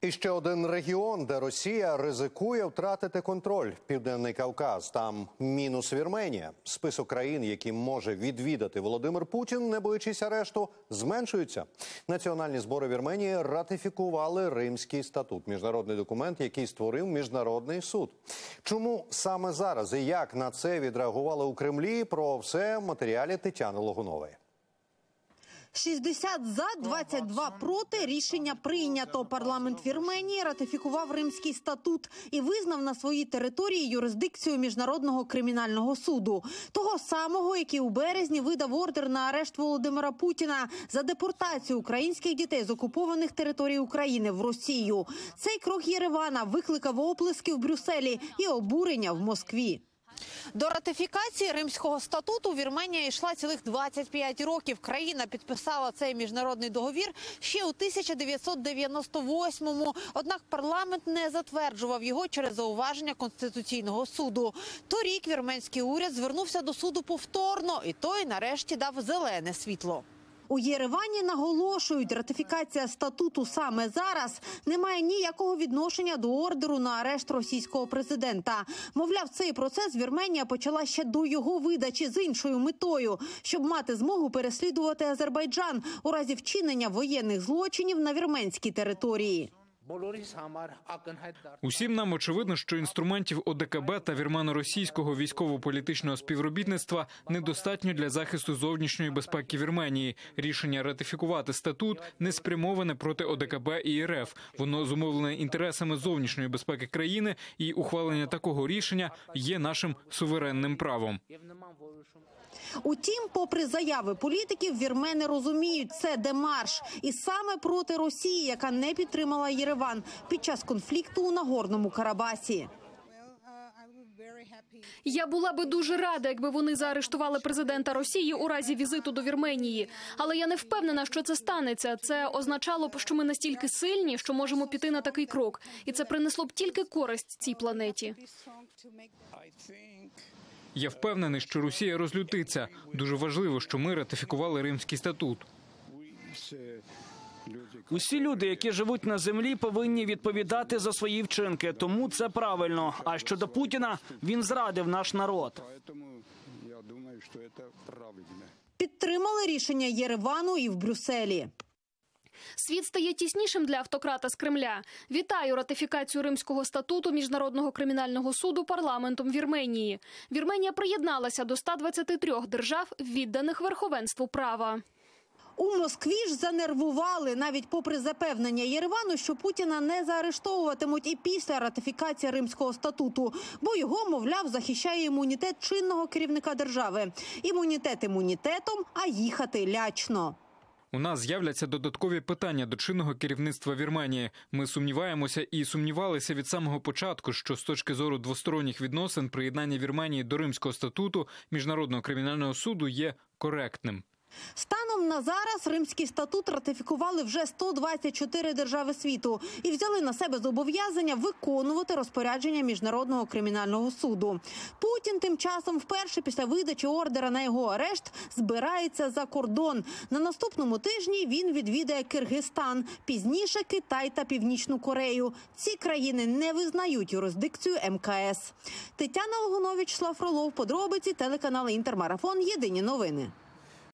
І ще один регіон, де Росія ризикує втратити контроль – Південний Кавказ. Там мінус Вірменія. Список країн, які може відвідати Володимир Путін, не боячись арешту, зменшується. Національні збори Вірменії ратифікували Римський статут – міжнародний документ, який створив Міжнародний суд. Чому саме зараз і як на це відреагували у Кремлі – про все в матеріалі Тетяни Логунової. 60 за, 22 проти. Рішення прийнято. Парламент Вірменії ратифікував Римський статут і визнав на своїй території юрисдикцію Міжнародного кримінального суду. Того самого, який у березні видав ордер на арешт Володимира Путіна за депортацію українських дітей з окупованих територій України в Росію. Цей крок Єревана викликав оплески в Брюсселі і обурення в Москві. До ратифікації Римського статуту Вірменія йшла цілих 25 років. Країна підписала цей міжнародний договір ще у 1998-му. Однак парламент не затверджував його через зауваження Конституційного суду. Торік вірменський уряд звернувся до суду повторно, і той нарешті дав зелене світло. У Єревані наголошують, ратифікація статуту саме зараз не має ніякого відношення до ордеру на арешт російського президента. Мовляв, цей процес Вірменія почала ще до його видачі з іншою метою, щоб мати змогу переслідувати Азербайджан у разі вчинення воєнних злочинів на вірменській території. Усім нам очевидно, що інструментів ОДКБ та вірмено-російського військово-політичного співробітництва недостатньо для захисту зовнішньої безпеки Вірменії. Рішення ратифікувати статут не спрямоване проти ОДКБ і РФ. Воно зумовлене інтересами зовнішньої безпеки країни, і ухвалення такого рішення є нашим суверенним правом. Утім, попри заяви політиків, вірмени розуміють, це демарш. І саме проти Росії, яка не підтримала Єреван під час конфлікту у Нагорному Карабасі. Я була би дуже рада, якби вони заарештували президента Росії у разі візиту до Вірменії. Але я не впевнена, що це станеться. Це означало б, що ми настільки сильні, що можемо піти на такий крок. І це принесло б тільки користь цій планеті. Я впевнений, що Росія розлютиться. Дуже важливо, що ми ратифікували Римський статут. Усі люди, які живуть на землі, повинні відповідати за свої вчинки. Тому це правильно. А щодо Путіна, він зрадив наш народ. Підтримали рішення Єревану і в Брюсселі. Світ стає тіснішим для автократа з Кремля. Вітаю ратифікацію Римського статуту Міжнародного кримінального суду парламентом Вірменії. Вірменія приєдналася до 123 держав, відданих верховенству права. У Москві ж занервували, навіть попри запевнення Єревану, що Путіна не заарештовуватимуть і після ратифікації Римського статуту, бо його, мовляв, захищає імунітет чинного керівника держави. Імунітет імунітетом, а їхати лячно. У нас з'являться додаткові питання до чинного керівництва Вірменії. Ми сумніваємося і сумнівалися від самого початку, що з точки зору двосторонніх відносин приєднання Вірменії до Римського статуту Міжнародного кримінального суду є коректним. Станом на зараз Римський статут ратифікували вже 124 держави світу і взяли на себе зобов'язання виконувати розпорядження Міжнародного кримінального суду. Путін тим часом вперше після видачі ордера на його арешт збирається за кордон. На наступному тижні він відвідає Киргизстан, пізніше Китай та Північну Корею. Ці країни не визнають юрисдикцію МКС. Тетяна Логунович, Вячеслав Фролов, подробиці, телеканал Інтермарафон, єдині новини.